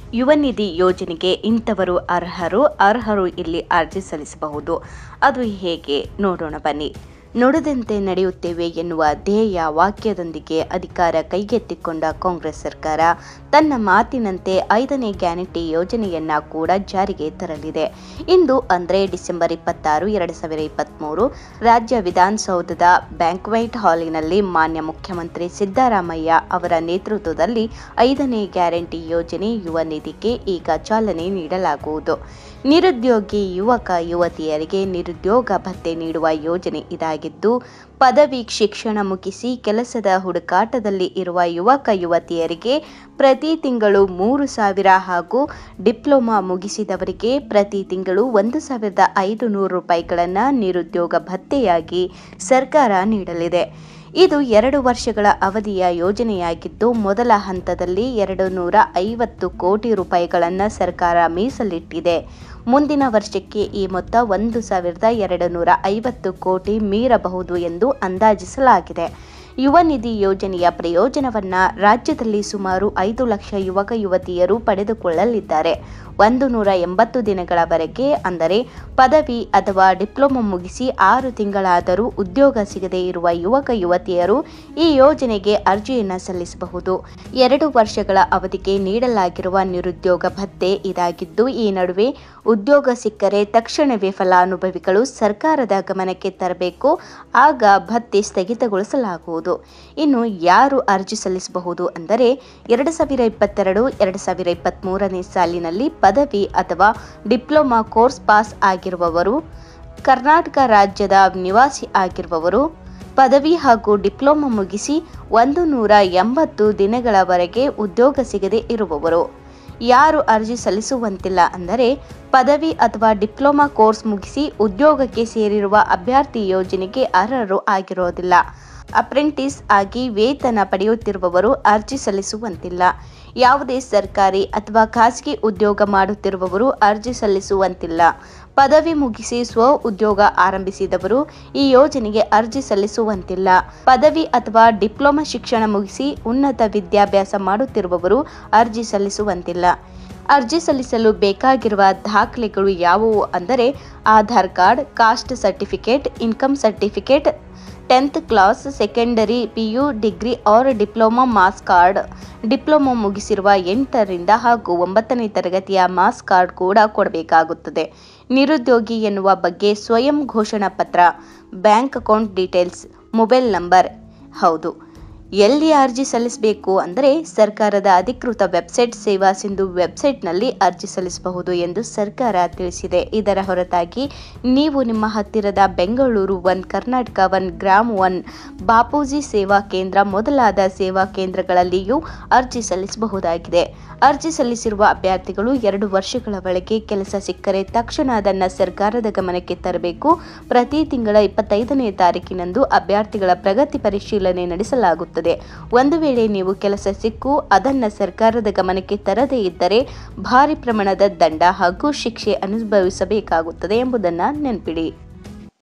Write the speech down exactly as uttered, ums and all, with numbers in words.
ಯುವ ನಿಧಿ ಯೋಜನೆಗೆ ಇಂಥವರು ಅರ್ಹರು ಅರ್ಹರು ಇಲ್ಲಿ ಅರ್ಜಿ ಸಲ್ಲಿಸಬಹುದು. ಅದು ಹೇಗೆ ನೋಡೋಣ ಬನ್ನಿ. ನುಡಿದಂತೆ ನಡೆಯುತ್ತೇವೆ ಎನ್ನುವ ಧ್ಯೇಯ ವಾಕ್ಯದೊಂದಿಗೆ ಅಧಿಕಾರ ಕೈಗೆತ್ತಿಕೊಂಡ ಕಾಂಗ್ರೆಸ್ ಸರ್ಕಾರ ತನ್ನ ಮಾತಿನಂತೆ ಐದನೇ ಗ್ಯಾರಂಟಿ ಯೋಜನೆಯನ್ನ ಕೂಡ ಜಾರಿಗೆ ತರಲಿದೆ. ಇಂದು ಅಂದರೆ ಡಿಸೆಂಬರ್ ಇಪ್ಪತ್ತಾರು ಎರಡು ಸಾವಿರ ಇಪ್ಪತ್ತ್ಮೂರು ರಾಜ್ಯ ವಿಧಾನಸೌಧದ ಬ್ಯಾಂಕ್ವೆಟ್ ಹಾಲಿನಲ್ಲಿ ಮಾನ್ಯ ಮುಖ್ಯಮಂತ್ರಿ ಸಿದ್ದರಾಮಯ್ಯ ಅವರ ನೇತೃತ್ವದಲ್ಲಿ ಐದನೇ ಗ್ಯಾರಂಟಿ ಯೋಜನೆ ಯುವ ನಿಧಿಗೆ ಈಗ ಚಾಲನೆ ನೀಡಲಾಗುವುದು. ನಿರುದ್ಯೋಗಿ ಯುವಕ ಯುವತಿಯರಿಗೆ ನಿರುದ್ಯೋಗ ಭತ್ಯೆ ನೀಡುವ ಯೋಜನೆ ಇದಾಗಿದ್ದು, ಪದವಿ ಶಿಕ್ಷಣ ಮುಗಿಸಿ ಕೆಲಸದ ಹುಡುಕಾಟದಲ್ಲಿ ಇರುವ ಯುವಕ ಯುವತಿಯರಿಗೆ ಪ್ರತಿ ತಿಂಗಳು ಮೂರು ಸಾವಿರ ಹಾಗೂ ಡಿಪ್ಲೊಮಾ ಮುಗಿಸಿದವರಿಗೆ ಪ್ರತಿ ತಿಂಗಳು ಒಂದು ಸಾವಿರದ ಐದು ನೂರು ರೂಪಾಯಿಗಳನ್ನು ನಿರುದ್ಯೋಗ ಭತ್ಯೆಯಾಗಿ ಸರ್ಕಾರ ನೀಡಲಿದೆ. ಇದು ಎರಡು ವರ್ಷಗಳ ಅವಧಿಯ ಯೋಜನೆಯಾಗಿದ್ದು, ಮೊದಲ ಹಂತದಲ್ಲಿ ಎರಡು ನೂರ ಐವತ್ತು ಕೋಟಿ ರೂಪಾಯಿಗಳನ್ನು ಸರ್ಕಾರ ಮೀಸಲಿಟ್ಟಿದೆ. ಮುಂದಿನ ವರ್ಷಕ್ಕೆ ಈ ಮೊತ್ತ ಒಂದು ಸಾವಿರದ ಎರಡು ನೂರ ಐವತ್ತು ಕೋಟಿ ಮೀರಬಹುದು ಎಂದು ಅಂದಾಜಿಸಲಾಗಿದೆ. ಯುವ ನಿಧಿ ಯೋಜನೆಯ ಪ್ರಯೋಜನವನ್ನ ರಾಜ್ಯದಲ್ಲಿ ಸುಮಾರು ಐದು ಲಕ್ಷ ಯುವಕ ಯುವತಿಯರು ಪಡೆದುಕೊಳ್ಳಲಿದ್ದಾರೆ. ಒಂದು ನೂರ ಎಂಬತ್ತು ದಿನಗಳವರೆಗೆ ಅಂದರೆ ಪದವಿ ಅಥವಾ ಡಿಪ್ಲೊಮಾ ಮುಗಿಸಿ ಆರು ತಿಂಗಳಾದರೂ ಉದ್ಯೋಗ ಸಿಗದೇ ಇರುವ ಯುವಕ ಯುವತಿಯರು ಈ ಯೋಜನೆಗೆ ಅರ್ಜಿಯನ್ನು ಸಲ್ಲಿಸಬಹುದು. ಎರಡು ವರ್ಷಗಳ ಅವಧಿಗೆ ನೀಡಲಾಗಿರುವ ನಿರುದ್ಯೋಗ ಭತ್ಯೆ ಇದಾಗಿದ್ದು, ಈ ನಡುವೆ ಉದ್ಯೋಗ ಸಿಕ್ಕರೆ ತಕ್ಷಣವೇ ಫಲಾನುಭವಿಗಳು ಸರ್ಕಾರದ ಗಮನಕ್ಕೆ ತರಬೇಕು. ಆಗ ಭತ್ಯೆ ಸ್ಥಗಿತಗೊಳಿಸಲಾಗುವುದು. ಇನ್ನು ಯಾರು ಅರ್ಜಿ ಸಲ್ಲಿಸಬಹುದು ಅಂದರೆ ಎರಡು ಸಾವಿರ ಇಪ್ಪತ್ತೆರಡು ಎರಡು ಸಾವಿರ ಇಪ್ಪತ್ತ್ ಮೂರನೇ ಸಾಲಿನಲ್ಲಿ ಪದವಿ ಅಥವಾ ಡಿಪ್ಲೊಮಾ ಕೋರ್ಸ್ ಪಾಸ್ ಆಗಿರುವವರು, ಕರ್ನಾಟಕ ರಾಜ್ಯದ ನಿವಾಸಿ ಆಗಿರುವವರು, ಪದವಿ ಹಾಗೂ ಡಿಪ್ಲೊಮಾ ಮುಗಿಸಿ ಒಂದು ನೂರ ಎಂಬತ್ತು ದಿನಗಳವರೆಗೆ ಉದ್ಯೋಗ ಸಿಗದೆ ಇರುವವರು. ಯಾರು ಅರ್ಜಿ ಸಲ್ಲಿಸುವಂತಿಲ್ಲ ಅಂದರೆ ಪದವಿ ಅಥವಾ ಡಿಪ್ಲೊಮಾ ಕೋರ್ಸ್ ಮುಗಿಸಿ ಉದ್ಯೋಗಕ್ಕೆ ಸೇರಿರುವ ಅಭ್ಯರ್ಥಿ ಯೋಜನೆಗೆ ಅರ್ಹರು ಆಗಿರೋದಿಲ್ಲ. ಅಪ್ರೆಂಟಿಸ್ ಆಗಿ ವೇತನ ಪಡೆಯುತ್ತಿರುವವರು ಅರ್ಜಿ ಸಲ್ಲಿಸುವಂತಿಲ್ಲ. ಯಾವುದೇ ಸರ್ಕಾರಿ ಅಥವಾ ಖಾಸಗಿ ಉದ್ಯೋಗ ಮಾಡುತ್ತಿರುವವರು ಅರ್ಜಿ ಸಲ್ಲಿಸುವಂತಿಲ್ಲ. ಪದವಿ ಮುಗಿಸಿ ಸ್ವ ಉದ್ಯೋಗ ಆರಂಭಿಸಿದವರು ಈ ಯೋಜನೆಗೆ ಅರ್ಜಿ ಸಲ್ಲಿಸುವಂತಿಲ್ಲ. ಪದವಿ ಅಥವಾ ಡಿಪ್ಲೊಮಾ ಶಿಕ್ಷಣ ಮುಗಿಸಿ ಉನ್ನತ ವಿದ್ಯಾಭ್ಯಾಸ ಮಾಡುತ್ತಿರುವವರು ಅರ್ಜಿ ಸಲ್ಲಿಸುವಂತಿಲ್ಲ. ಅರ್ಜಿ ಸಲ್ಲಿಸಲು ಬೇಕಾಗಿರುವ ದಾಖಲೆಗಳು ಯಾವುವು ಅಂದರೆ Aadhaar card, caste certificate, income certificate, tenth class, secondary, PU, degree or diploma marks card, diploma ಮುಗಿಸಿರುವ ಎಂಟರಿಂದ ಹಾಗೂ ಒಂಬತ್ತನೇ ತರಗತಿಯ ಮಾಸ್ ಕಾರ್ಡ್ ಕೂಡ ಕೊಡಬೇಕಾಗುತ್ತದೆ. ನಿರುದ್ಯೋಗಿ ಎನ್ನುವ ಬಗ್ಗೆ ಸ್ವಯಂ ಘೋಷಣಾ ಪತ್ರ, bank account details, mobile number. ಹೌದು, ಎಲ್ಲಿ ಅರ್ಜಿ ಸಲ್ಲಿಸಬೇಕು ಅಂದರೆ ಸರ್ಕಾರದ ಅಧಿಕೃತ ವೆಬ್ಸೈಟ್ ಸೇವಾ ಸಿಂಧು ವೆಬ್ಸೈಟ್ನಲ್ಲಿ ಅರ್ಜಿ ಸಲ್ಲಿಸಬಹುದು ಎಂದು ಸರ್ಕಾರ ತಿಳಿಸಿದೆ. ಇದರ ಹೊರತಾಗಿ ನೀವು ನಿಮ್ಮ ಹತ್ತಿರದ Bengaluru one, Karnataka one, Gram one, Bapuji Seva Kendra ಮೊದಲಾದ ಸೇವಾ ಕೇಂದ್ರಗಳಲ್ಲಿಯೂ ಅರ್ಜಿ ಸಲ್ಲಿಸಬಹುದಾಗಿದೆ. ಅರ್ಜಿ ಸಲ್ಲಿಸಿರುವ ಅಭ್ಯರ್ಥಿಗಳು ಎರಡು ವರ್ಷಗಳ ಒಳಗೆ ಕೆಲಸ ಸಿಕ್ಕರೆ ತಕ್ಷಣ ಅದನ್ನು ಸರ್ಕಾರದ ಗಮನಕ್ಕೆ ತರಬೇಕು. ಪ್ರತಿ ತಿಂಗಳ ಇಪ್ಪತ್ತೈದನೇ ತಾರೀಕಿನಂದು ಅಭ್ಯರ್ಥಿಗಳ ಪ್ರಗತಿ ಪರಿಶೀಲನೆ ನಡೆಸಲಾಗುತ್ತದೆ. ಒಂದು ವೇಳೆ ನೀವು ಕೆಲಸ ಸಿಕ್ಕು ಅದನ್ನು ಸರ್ಕಾರದ ಗಮನಕ್ಕೆ ತರದೇ ಇದ್ದರೆ ಭಾರಿ ಪ್ರಮಾಣದ ದಂಡ ಹಾಗೂ ಶಿಕ್ಷೆ ಅನುಭವಿಸಬೇಕಾಗುತ್ತದೆ ಎಂಬುದನ್ನು ನೆನಪಿಡಿ.